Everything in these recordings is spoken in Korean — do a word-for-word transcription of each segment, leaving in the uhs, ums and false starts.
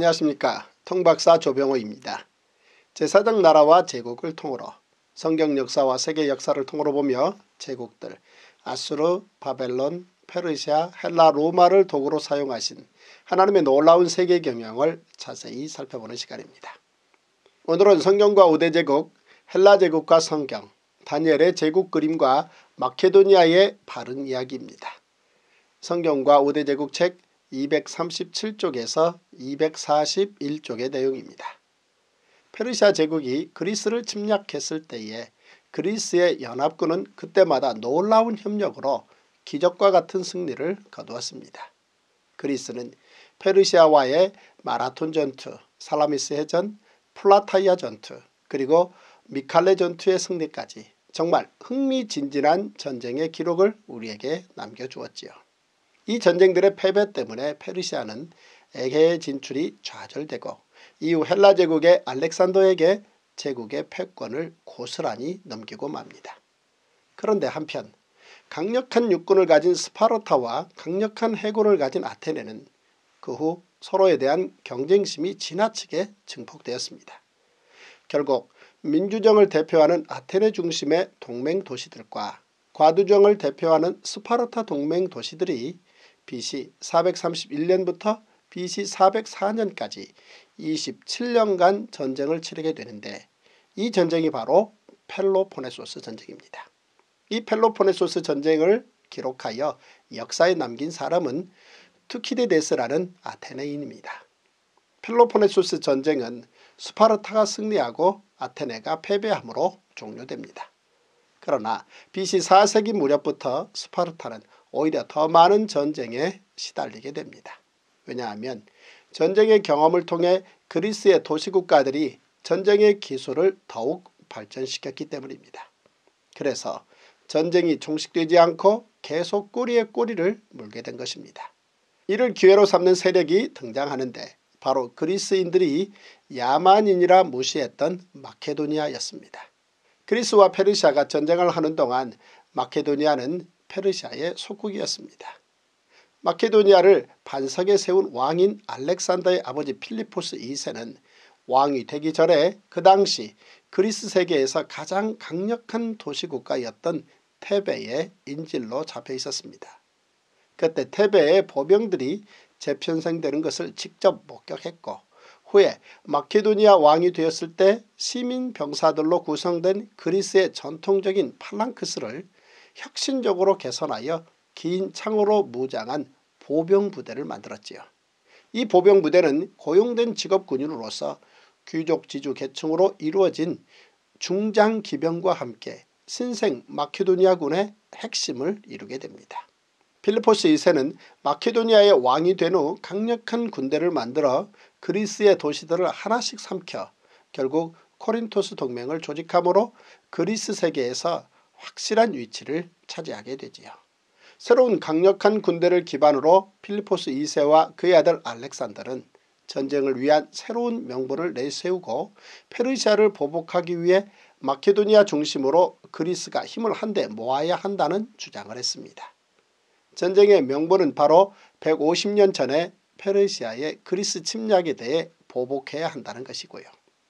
안녕하십니까. 통박사 조병호입니다. 제사장 나라와 제국을 통으로 성경 역사와 세계 역사를 통으로 보며 제국들 아수르, 바벨론, 페르시아, 헬라, 로마를 도구로 사용하신 하나님의 놀라운 세계 경영을 자세히 살펴보는 시간입니다. 오늘은 성경과 오 대 제국, 헬라 제국과 성경, 다니엘의 제국 그림과 마케도니아의 바른 이야기입니다. 성경과 오 대 제국 책 이백삼십칠 쪽에서 이백사십일 쪽의 내용입니다. 페르시아 제국이 그리스를 침략했을 때에 그리스의 연합군은 그때마다 놀라운 협력으로 기적과 같은 승리를 거두었습니다. 그리스는 페르시아와의 마라톤 전투, 살라미스 해전, 플라타이아 전투, 그리고 미칼레 전투의 승리까지 정말 흥미진진한 전쟁의 기록을 우리에게 남겨주었지요. 이 전쟁들의 패배 때문에 페르시아는 에게의 진출이 좌절되고 이후 헬라 제국의 알렉산더에게 제국의 패권을 고스란히 넘기고 맙니다. 그런데 한편 강력한 육군을 가진 스파르타와 강력한 해군을 가진 아테네는 그 후 서로에 대한 경쟁심이 지나치게 증폭되었습니다. 결국 민주정을 대표하는 아테네 중심의 동맹 도시들과 과두정을 대표하는 스파르타 동맹 도시들이 비씨 사백삼십일 년부터 비씨 사백사 년까지 이십칠 년간 전쟁을 치르게 되는데 이 전쟁이 바로 펠로포네소스 전쟁입니다. 이 펠로포네소스 전쟁을 기록하여 역사에 남긴 사람은 투키디데스라는 아테네인입니다. 펠로포네소스 전쟁은 스파르타가 승리하고 아테네가 패배함으로 종료됩니다. 그러나 비씨 사 세기 무렵부터 스파르타는 오히려 더 많은 전쟁에 시달리게 됩니다. 왜냐하면 전쟁의 경험을 통해 그리스의 도시국가들이 전쟁의 기술을 더욱 발전시켰기 때문입니다. 그래서 전쟁이 종식되지 않고 계속 꼬리에 꼬리를 물게 된 것입니다. 이를 기회로 삼는 세력이 등장하는데 바로 그리스인들이 야만인이라 무시했던 마케도니아였습니다. 그리스와 페르시아가 전쟁을 하는 동안 마케도니아는 페르시아의 속국이었습니다. 마케도니아를 반석에 세운 왕인 알렉산더의 아버지 필리포스 이 세는 왕이 되기 전에 그 당시 그리스 세계에서 가장 강력한 도시국가였던 테베의 인질로 잡혀 있었습니다. 그때 테베의 보병들이 재편성되는 것을 직접 목격했고 후에 마케도니아 왕이 되었을 때 시민 병사들로 구성된 그리스의 전통적인 팔랑크스를 혁신적으로 개선하여 긴 창으로 무장한 보병부대를 만들었지요. 이 보병부대는 고용된 직업군인으로서 귀족지주 계층으로 이루어진 중장기병과 함께 신생 마케도니아군의 핵심을 이루게 됩니다. 필리포스 이 세는 마케도니아의 왕이 된 후 강력한 군대를 만들어 그리스의 도시들을 하나씩 삼켜 결국 코린토스 동맹을 조직함으로 그리스 세계에서 확실한 위치를 차지하게 되지요. 새로운 강력한 군대를 기반으로 필리포스 이 세와 그의 아들 알렉산더는 전쟁을 위한 새로운 명분을 내세우고 페르시아를 보복하기 위해 마케도니아 중심으로 그리스가 힘을 한데 모아야 한다는 주장을 했습니다. 전쟁의 명분은 바로 백오십 년 전에 페르시아의 그리스 침략에 대해 보복해야 한다는 것이고요.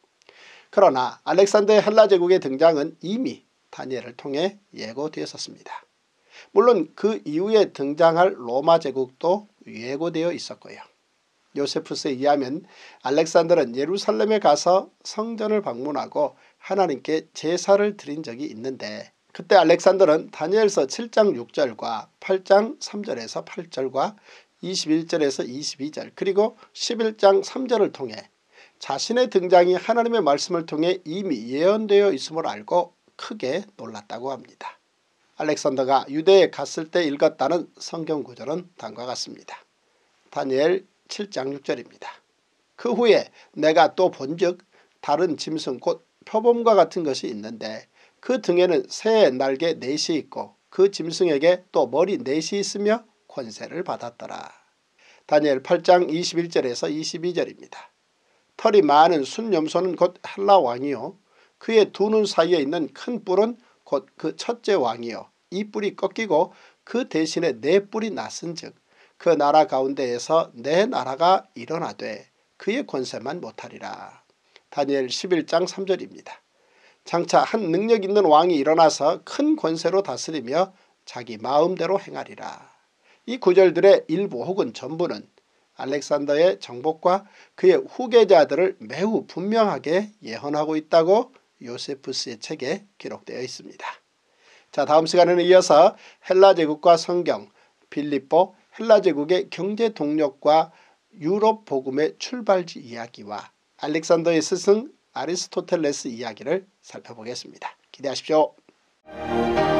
그러나 알렉산더의 헬라 제국의 등장은 이미 다니엘을 통해 예고되었었습니다. 물론 그 이후에 등장할 로마 제국도 예고되어 있었고요. 요세푸스에 의하면 알렉산더는 예루살렘에 가서 성전을 방문하고 하나님께 제사를 드린 적이 있는데 그때 알렉산더는 다니엘서 칠 장 육 절과 팔 장 삼 절에서 팔 절과 이십일 절에서 이십이 절 그리고 십일 장 삼 절을 통해 자신의 등장이 하나님의 말씀을 통해 이미 예언되어 있음을 알고 크게 놀랐다고 합니다. 알렉산더가 유대에 갔을 때 읽었다는 성경 구절은 다음과 같습니다. 다니엘 칠 장 육 절입니다. 그 후에 내가 또 본즉 다른 짐승 곧 표범과 같은 것이 있는데 그 등에는 새의 날개 넷이 있고 그 짐승에게 또 머리 넷이 있으며 권세를 받았더라. 다니엘 팔 장 이십일 절에서 이십이 절입니다. 털이 많은 순염소는 곧 헬라 왕이요 그의 두 눈 사이에 있는 큰 뿔은 곧 그 첫째 왕이요 이 뿔이 꺾이고 그 대신에 네 뿔이 났은즉 그 나라 가운데에서 내 나라가 일어나되 그의 권세만 못하리라. 다니엘 십일 장 삼 절입니다. 장차 한 능력 있는 왕이 일어나서 큰 권세로 다스리며 자기 마음대로 행하리라. 이 구절들의 일부 혹은 전부는 알렉산더의 정복과 그의 후계자들을 매우 분명하게 예언하고 있다고 요세푸스의 책에 기록되어 있습니다. 자, 다음 시간에는 이어서 헬라 제국과 성경, 빌립보 헬라 제국의 경제 동력과 유럽 복음의 출발지 이야기와 알렉산더의 스승 아리스토텔레스 이야기를 살펴보겠습니다. 기대하십시오.